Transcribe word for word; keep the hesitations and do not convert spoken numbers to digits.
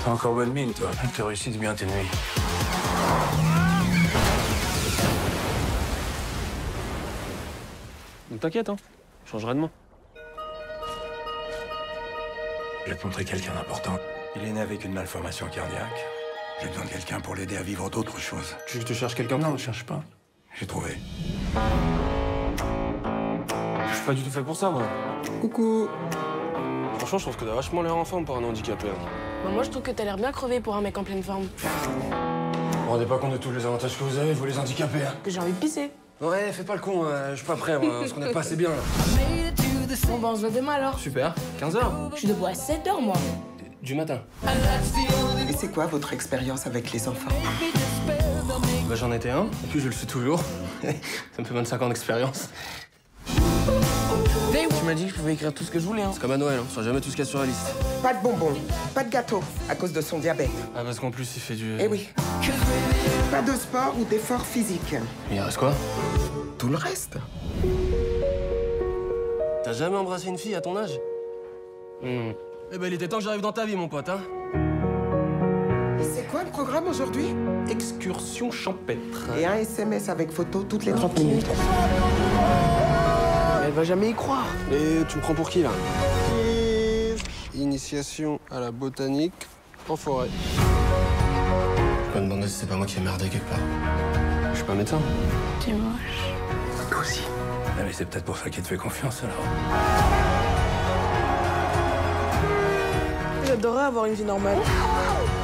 C'est encore bonne mine, toi. Tu réussis bien tes nuits. Donc t'inquiète, hein. Je changerai de main. Je vais te montrer quelqu'un d'important. Il est né avec une malformation cardiaque. J'ai besoin de quelqu'un pour l'aider à vivre d'autres choses. Tu, tu cherches quelqu'un? Non, je cherche pas. J'ai trouvé. Je suis pas du tout fait pour ça, moi. Coucou. Franchement, je trouve que t'as vachement l'air en forme pour un handicapé. Hein. Bah, moi, je trouve que t'as l'air bien crevé pour un mec en pleine forme. Vous vous rendez pas compte de tous les avantages que vous avez, vous les handicapés, hein? Que j'ai envie de pisser. Ouais, fais pas le con, hein. Je suis pas prêt, moi. On se connaît pas assez bien, là. Bon, bah, on se voit demain alors. Super. quinze heures. Je suis debout à sept heures, moi. Du matin. Et c'est quoi votre expérience avec les enfants? Bah, j'en étais un, et puis je le suis toujours. Ça me fait vingt-cinq ans d'expérience. Tu m'as dit que je pouvais écrire tout ce que je voulais, hein. C'est comme à Noël, hein. Je jamais tout ce qu'il y a sur la liste. Pas de bonbons, pas de gâteau, à cause de son diabète. Ah, parce qu'en plus, il fait du... Eh oui. Pas de sport ou d'effort physique. Mais il reste quoi? Tout le reste. T'as jamais embrassé une fille à ton âge? Hmm. Eh ben, il était temps que j'arrive dans ta vie, mon pote, hein. C'est quoi le programme aujourd'hui? Excursion champêtre. Et un S M S avec photo toutes les trente minutes. Elle va jamais y croire. Et tu me prends pour qui, là? Initiation à la botanique en forêt. Je peux me demander si c'est pas moi qui ai merdé quelque part. Je suis pas médecin. T'es moche. Toi aussi. Ah, mais c'est peut-être pour ça qu'il te fait confiance, alors. J'adorerais avoir une vie normale.